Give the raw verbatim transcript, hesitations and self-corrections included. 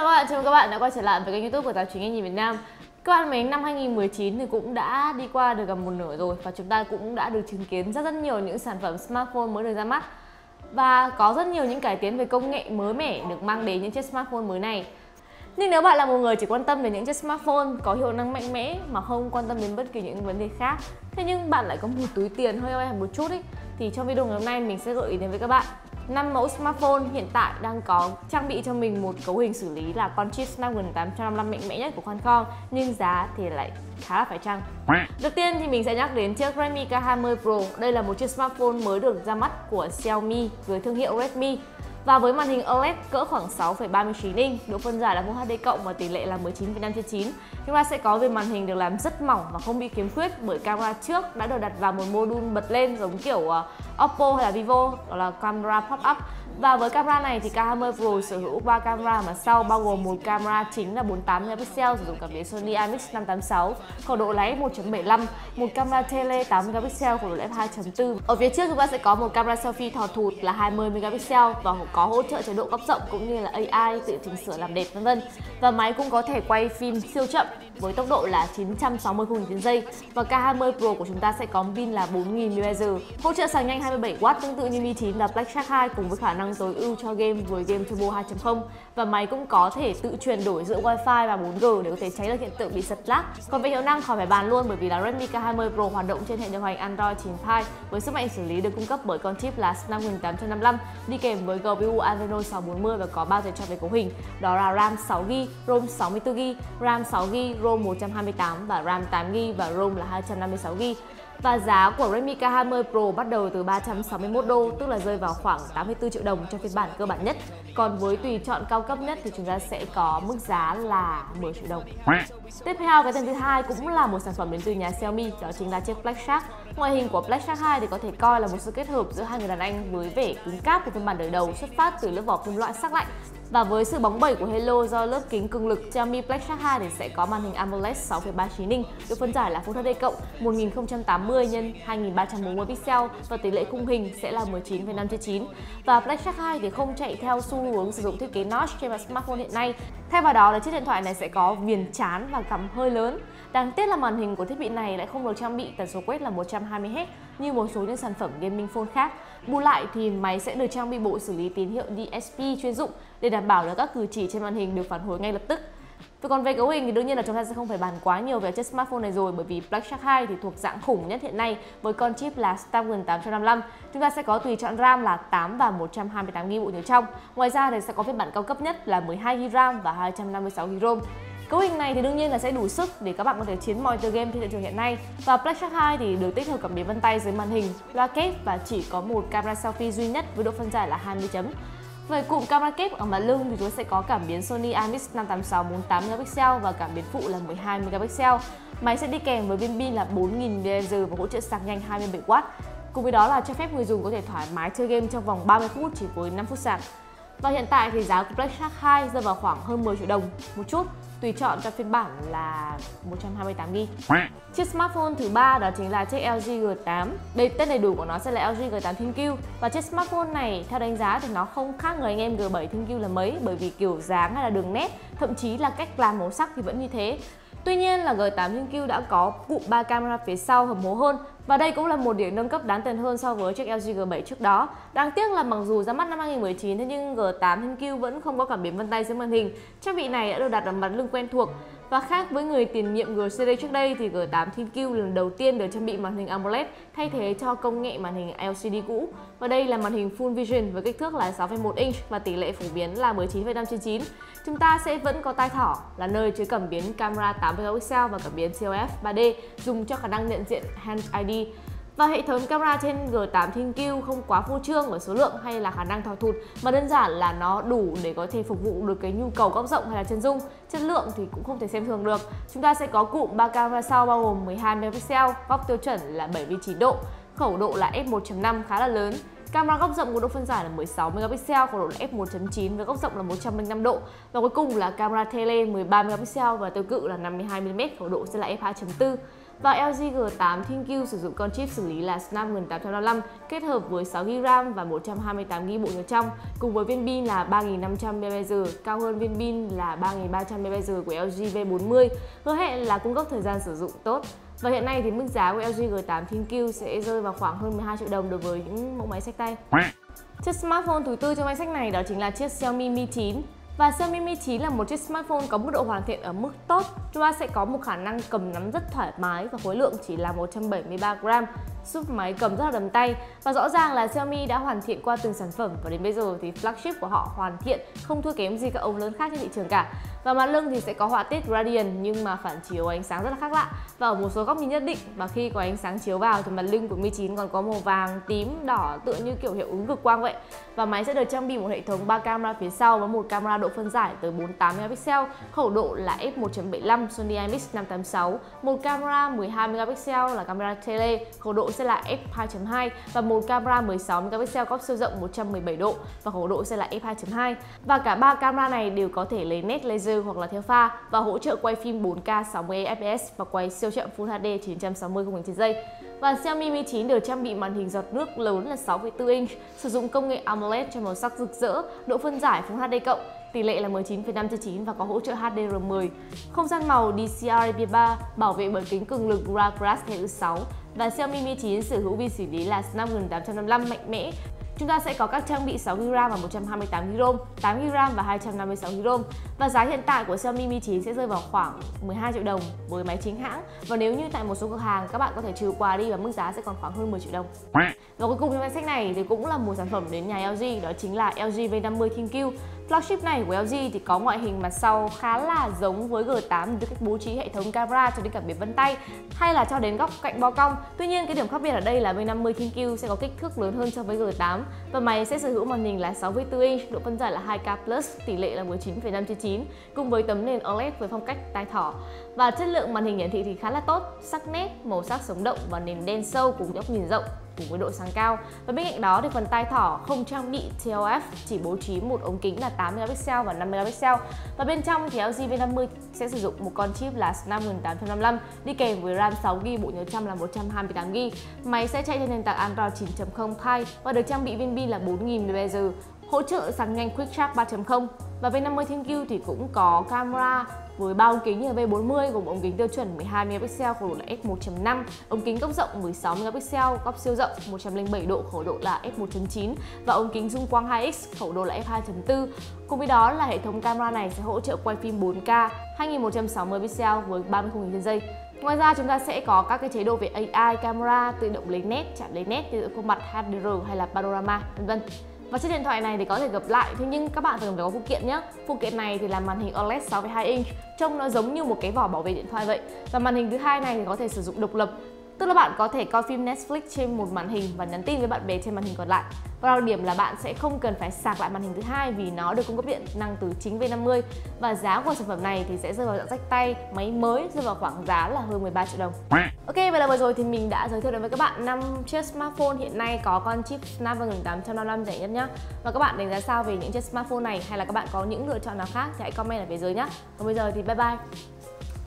các bạn, chào mừng các bạn đã quay trở lại với kênh YouTube của Tạp chí Nghe Nhìn Việt Nam. Các bạn mấy năm hai nghìn mười chín thì cũng đã đi qua được gần một nửa rồi và chúng ta cũng đã được chứng kiến rất rất nhiều những sản phẩm smartphone mới được ra mắt. Và có rất nhiều những cải tiến về công nghệ mới mẻ được mang đến những chiếc smartphone mới này. Nhưng nếu bạn là một người chỉ quan tâm đến những chiếc smartphone có hiệu năng mạnh mẽ mà không quan tâm đến bất kỳ những vấn đề khác, thế nhưng bạn lại có một túi tiền hơi eo hẹp một chút ý, thì trong video ngày hôm nay mình sẽ gợi ý đến với các bạn năm mẫu smartphone hiện tại đang có trang bị cho mình một cấu hình xử lý là con chip Snapdragon tám trăm năm mươi lăm mạnh mẽ nhất của Qualcomm, nhưng giá thì lại khá là phải chăng. Đầu tiên thì mình sẽ nhắc đến chiếc Redmi K hai mươi Pro. Đây là một chiếc smartphone mới được ra mắt của Xiaomi với thương hiệu Redmi. Và với màn hình o led cỡ khoảng sáu phẩy ba mươi chín inch, độ phân giải là Full hát đê cộng và tỷ lệ là mười chín phẩy năm trên chín, chúng ta sẽ có về màn hình được làm rất mỏng và không bị khiếm khuyết bởi camera trước đã được đặt vào một module bật lên giống kiểu uh, Oppo hay là Vivo, đó là camera pop-up. Và với camera này thì K hai mươi Pro sở hữu ba camera mà sau, bao gồm một camera chính là bốn mươi tám megapixel sử dụng cảm biến Sony i em ích năm tám sáu, khẩu độ là f một chấm bảy lăm, một camera tele tám megapixel, khẩu độ là f hai chấm bốn. Ở phía trước chúng ta sẽ có một camera selfie thò thụt là hai mươi megapixel và có hỗ trợ chế độ góc rộng cũng như là a i tự chỉnh sửa làm đẹp vân vân. Và máy cũng có thể quay phim siêu chậm với tốc độ là chín trăm sáu mươi khung hình trên giây. Và K hai mươi Pro của chúng ta sẽ có pin là bốn nghìn mi li am pe, hỗ trợ sạc nhanh hai mươi bảy oát tương tự như Mi chín và Black Shark hai cùng với khả năng tối ưu cho game với game Turbo hai chấm không. Và máy cũng có thể tự chuyển đổi giữa Wi-Fi và bốn G để có thể tránh được hiện tượng bị giật lag. Còn về hiệu năng khỏi phải bàn luôn, bởi vì là Redmi K hai mươi Pro hoạt động trên hệ điều hành Android chín Pie với sức mạnh xử lý được cung cấp bởi con chip là Snapdragon tám trăm năm mươi lăm đi kèm với giê pê u Adreno sáu bốn mươi và có ba tùy chọn về cấu hình, đó là RAM sáu gi ga bai, ROM sáu mươi tư gi ga bai, RAM sáu gi ga bai, ROM một trăm hai mươi tám và RAM tám gi ga bai và ROM là hai trăm năm mươi sáu gi ga bai. Và giá của Redmi K hai mươi Pro bắt đầu từ ba trăm sáu mươi mốt đô, tức là rơi vào khoảng tám mươi tư triệu đồng cho phiên bản cơ bản nhất. Còn với tùy chọn cao cấp nhất thì chúng ta sẽ có mức giá là mười triệu đồng. Tiếp theo, cái tên thứ hai cũng là một sản phẩm đến từ nhà Xiaomi, đó chính là chiếc Black Shark. Ngoại hình của Black Shark hai thì có thể coi là một sự kết hợp giữa hai người đàn anh với vẻ cứng cáp của phiên bản đời đầu xuất phát từ lớp vỏ kim loại sắc lạnh. Và với sự bóng bẩy của halo do lớp kính cường lực, Xiaomi Black Shark hai thì sẽ có màn hình AMOLED sáu phẩy ba mươi chín inch, độ phân giải là Full hát đê cộng một nghìn không trăm tám mươi nhân hai nghìn ba trăm bốn mươi pixel và tỷ lệ khung hình sẽ là mười chín phẩy năm trên chín. Và Black Shark hai thì không chạy theo xu hướng sử dụng thiết kế notch trên mặt smartphone hiện nay. Thay vào đó là chiếc điện thoại này sẽ có viền trán và cằm hơi lớn. Đáng tiếc là màn hình của thiết bị này lại không được trang bị tần số quét là một trăm hai mươi héc như một số những sản phẩm gaming phone khác. Bù lại thì máy sẽ được trang bị bộ xử lý tín hiệu đê ét pê chuyên dụng để đảm bảo là các cử chỉ trên màn hình được phản hồi ngay lập tức. Và còn về cấu hình thì đương nhiên là chúng ta sẽ không phải bàn quá nhiều về chiếc smartphone này rồi, bởi vì Black Shark hai thì thuộc dạng khủng nhất hiện nay với con chip là Snapdragon tám trăm năm mươi lăm. Chúng ta sẽ có tùy chọn RAM là tám và một trăm hai mươi tám gi ga bai bộ nhớ trong. Ngoài ra thì sẽ có phiên bản cao cấp nhất là mười hai gi ga bai RAM và hai trăm năm mươi sáu gi ga bai ROM. Cấu hình này thì đương nhiên là sẽ đủ sức để các bạn có thể chiến mọi tựa game trên thị trường hiện nay. Và Black Shark hai thì được tích hợp cảm biến vân tay dưới màn hình, loa kép và chỉ có một camera selfie duy nhất với độ phân giải là hai mươi chấm. Về cụm camera kép ở mặt lưng thì chúng sẽ có cảm biến Sony i em ích năm tám sáu bốn mươi tám megapixel và cảm biến phụ là mười hai megapixel. Máy sẽ đi kèm với viên pin là bốn nghìn mi li am pe và hỗ trợ sạc nhanh hai mươi bảy oát. Cùng với đó là cho phép người dùng có thể thoải mái chơi game trong vòng ba mươi phút chỉ với năm phút sạc. Và hiện tại thì giá của Black Shark hai rơi vào khoảng hơn mười triệu đồng một chút, tùy chọn cho phiên bản là một trăm hai mươi tám gi ga bai. Chiếc smartphone thứ ba đó chính là chiếc L G G tám. Đây, tên đầy đủ của nó sẽ là L G G tám ThinQ. Và chiếc smartphone này theo đánh giá thì nó không khác người anh em G bảy ThinQ là mấy, bởi vì kiểu dáng hay là đường nét, thậm chí là cách làm màu sắc thì vẫn như thế. Tuy nhiên là G tám ThinQ đã có cụm ba camera phía sau hầm hố hơn. Và đây cũng là một điểm nâng cấp đáng tiền hơn so với chiếc L G G bảy trước đó. Đáng tiếc là mặc dù ra mắt năm hai nghìn mười chín thế nhưng G tám ThinQ vẫn không có cảm biến vân tay dưới màn hình. Trang bị này đã được đặt ở mặt lưng quen thuộc. Và khác với người tiền nhiệm G series trước đây thì G tám ThinQ lần đầu tiên được trang bị màn hình AMOLED thay thế cho công nghệ màn hình L C D cũ. Và đây là màn hình Full Vision với kích thước là sáu phẩy một inch và tỷ lệ phổ biến là mười chín phẩy năm trên chín. Chúng ta sẽ vẫn có tai thỏ là nơi chứa cảm biến camera tám megapixel và cảm biến xê o ép ba D dùng cho khả năng nhận diện Hand i đê. Và hệ thống camera trên G tám ThinQ không quá phô trương ở số lượng hay là khả năng thò thụt, mà đơn giản là nó đủ để có thể phục vụ được cái nhu cầu góc rộng hay là chân dung. Chất lượng thì cũng không thể xem thường được. Chúng ta sẽ có cụm ba camera sau bao gồm mười hai megapixel, góc tiêu chuẩn là bảy mươi chín độ, khẩu độ là f một chấm năm khá là lớn. Camera góc rộng có độ phân giải là mười sáu megapixel, khẩu độ là f một chấm chín với góc rộng là một trăm lẻ năm độ. Và cuối cùng là camera tele mười ba megapixel và tiêu cự là năm mươi hai mi li mét, khẩu độ sẽ là f hai chấm bốn. Và lờ giê G tám ThinQ sử dụng con chip xử lý là Snapdragon tám trăm năm mươi lăm kết hợp với sáu gi ga bai RAM và một trăm hai mươi tám gi ga bai bộ nhớ trong, cùng với viên pin là ba nghìn năm trăm mi li am pe giờ, cao hơn viên pin là ba nghìn ba trăm mi li am pe giờ của lờ giê V bốn mươi, hứa hẹn là cung cấp thời gian sử dụng tốt. Và hiện nay thì mức giá của lờ giê G tám ThinQ sẽ rơi vào khoảng hơn mười hai triệu đồng đối với những mẫu máy xách tay. Chiếc smartphone thứ tư trong danh sách này đó chính là chiếc Xiaomi Mi chín. Và Xiaomi Mi chín là một chiếc smartphone có mức độ hoàn thiện ở mức tốt. Chúng ta sẽ có một khả năng cầm nắm rất thoải mái và khối lượng chỉ là một trăm bảy mươi ba gam, giúp máy cầm rất là đầm tay. Và rõ ràng là Xiaomi đã hoàn thiện qua từng sản phẩm và đến bây giờ thì flagship của họ hoàn thiện không thua kém gì các ông lớn khác trên thị trường cả. Và mặt lưng thì sẽ có họa tiết gradient nhưng mà phản chiếu ánh sáng rất là khác lạ và ở một số góc nhìn nhất định, và khi có ánh sáng chiếu vào thì mặt lưng của Mi chín còn có màu vàng, tím, đỏ tựa như kiểu hiệu ứng cực quang vậy. Và máy sẽ được trang bị một hệ thống ba camera phía sau với một camera độ phân giải tới bốn mươi tám megapixel, khẩu độ là f một chấm bảy mươi lăm Sony i em ix năm tám sáu, một camera mười hai megapixel là camera tele, khẩu độ sẽ là f hai chấm hai và một camera mười sáu megapixel góc siêu rộng một trăm mười bảy độ và khẩu độ sẽ là f hai chấm hai. Và cả ba camera này đều có thể lấy nét laser hoặc là theo pha và hỗ trợ quay phim bốn K sáu mươi ép pê ét và quay siêu chậm Full hát đê chín trăm sáu mươi khung hình trên giây. Và Xiaomi Mi chín được trang bị màn hình giọt nước lớn là sáu phẩy bốn inch, sử dụng công nghệ AMOLED cho màu sắc rực rỡ, độ phân giải Full hát đê cộng, tỷ lệ là mười chín phẩy năm trên chín và có hỗ trợ H D R mười. Không gian màu D C R I P ba, bảo vệ bởi kính cường lực Gorilla Glass T U sáu. Và Xiaomi Mi chín sở hữu vi xử lý là Snapdragon tám trăm năm mươi lăm mạnh mẽ. Chúng ta sẽ có các trang bị sáu gi ga bai RAM và một trăm hai mươi tám gi ga bai ROM, tám gi ga bai RAM và hai trăm năm mươi sáu gi ga bai ROM. Và giá hiện tại của Xiaomi Mi chín sẽ rơi vào khoảng mười hai triệu đồng với máy chính hãng. Và nếu như tại một số cửa hàng các bạn có thể trừ quà đi và mức giá sẽ còn khoảng hơn mười triệu đồng. Và cuối cùng trong danh sách này thì cũng là một sản phẩm đến nhà lờ giê, đó chính là lờ giê V năm mươi ThinQ. Flagship này của lờ giê thì có ngoại hình mặt sau khá là giống với G tám từ cách bố trí hệ thống camera cho đến cả biệt vân tay hay là cho đến góc cạnh bo cong. Tuy nhiên cái điểm khác biệt ở đây là V năm mươi ThinQ sẽ có kích thước lớn hơn so với G tám và máy sẽ sở hữu màn hình là sáu phẩy bốn inch, độ phân giải là hai K plus, tỷ lệ là mười chín phẩy năm trên chín cùng với tấm nền o led với phong cách tai thỏ. Và chất lượng màn hình hiển thị thì khá là tốt, sắc nét, màu sắc sống động và nền đen sâu cùng góc nhìn rộng cùng với độ sáng cao. Và bên cạnh đó thì phần tai thỏ không trang bị T O F, chỉ bố trí một ống kính là tám megapixel và năm megapixel. Và bên trong thì lờ giê V năm mươi sẽ sử dụng một con chip là Snapdragon tám trăm năm mươi lăm đi kèm với RAM sáu gi ga bai, bộ nhớ trong là một trăm hai mươi tám gi ga bai. Máy sẽ chạy trên nền tảng Android chín chấm không Pie và được trang bị viên pin là bốn nghìn mi li am pe giờ, hỗ trợ sạc nhanh Quick Charge ba chấm không. Và V năm mươi ThinQ thì cũng có camera với ba ống kính như V bốn mươi gồm ống kính tiêu chuẩn mười hai megapixel, khẩu độ là f một chấm năm, ống kính góc rộng mười sáu megapixel, góc siêu rộng một trăm lẻ bảy độ, khẩu độ là f một chấm chín và ống kính zoom quang hai x, khẩu độ là f hai chấm bốn. Cùng với đó là hệ thống camera này sẽ hỗ trợ quay phim bốn K hai nghìn một trăm sáu mươi pixel với ba mươi khung hình trên giây. Ngoài ra chúng ta sẽ có các cái chế độ về A I, camera tự động lấy nét, chạm lấy nét, tự động khuôn mặt H D R hay là panorama vân vân. Và chiếc điện thoại này thì có thể gập lại, thế nhưng các bạn cần phải có phụ kiện nhé. Phụ kiện này thì là màn hình o led sáu phẩy hai inch, trông nó giống như một cái vỏ bảo vệ điện thoại vậy. Và màn hình thứ hai này thì có thể sử dụng độc lập, tức là bạn có thể coi phim Netflix trên một màn hình và nhắn tin với bạn bè trên màn hình còn lại. Và đặc điểm là bạn sẽ không cần phải sạc lại màn hình thứ hai vì nó được cung cấp điện năng từ chính V năm mươi. Và giá của sản phẩm này thì sẽ rơi vào dạng rách tay, máy mới rơi vào khoảng giá là hơn mười ba triệu đồng. Ok, vậy là vừa rồi thì mình đã giới thiệu đến với các bạn năm chiếc smartphone hiện nay có con chip Snapdragon tám trăm năm mươi lăm rẻ nhất nhé. Và các bạn đánh giá sao về những chiếc smartphone này hay là các bạn có những lựa chọn nào khác thì hãy comment ở phía dưới nhé. Còn bây giờ thì bye bye.